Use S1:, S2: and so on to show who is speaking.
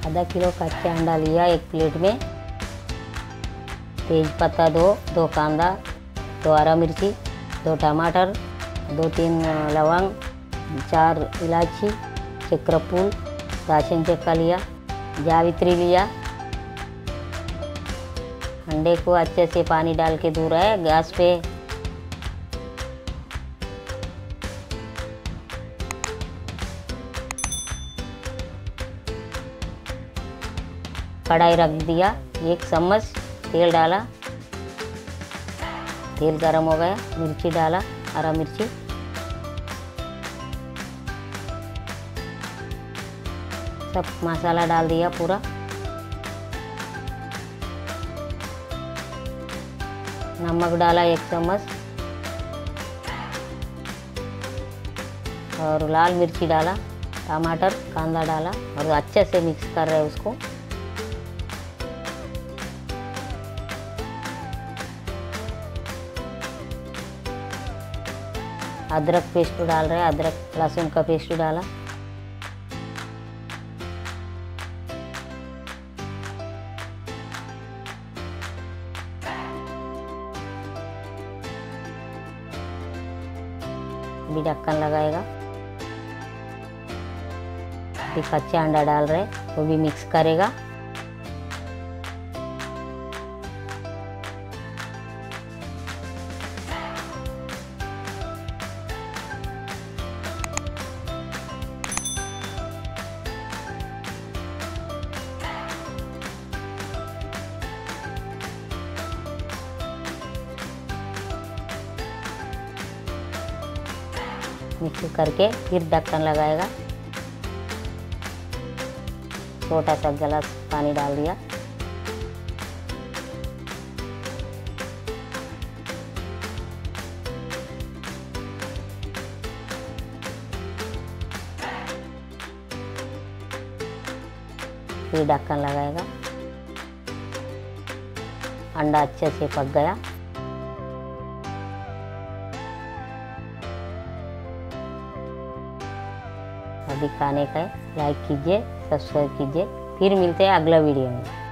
S1: आधा किलो कच्चा अंडा लिया एक प्लेट में, तेज पत्ता दो कांदा, 2 हरा मिर्ची, 2 टमाटर, 2-3 लवंग, 4 इलायची, चक्रफूल, दालचीनी चक्का लिया, जावित्री लिया। अंडे को अच्छे से पानी डाल के धो रहा है गैस पे। कढ़ाई रख दिया, 1 चम्मच तेल डाला, तेल गरम हो गया, मिर्ची डाला, हरा मिर्ची, सब मसाला डाल दिया पूरा। नमक डाला 1 चम्मच और लाल मिर्ची डाला, टमाटर कांदा डाला और अच्छे से मिक्स कर रहे हैं उसको। अदरक पेस्ट डाल रहे हैं, अदरक लहसुन का पेस्ट डाला, भी ढक्कन लगाएगा। फिर कच्चा अंडा डाल रहे, वो भी मिक्स करेगा। मिक्स करके फिर ढक्कन लगाएगा। छोटा सा गिलास पानी डाल दिया। फिर ढक्कन लगाएगा। अंडा अच्छे से पक गया। अभी खाने का है, लाइक कीजिए, सब्सक्राइब कीजिए। फिर मिलते हैं अगला वीडियो में।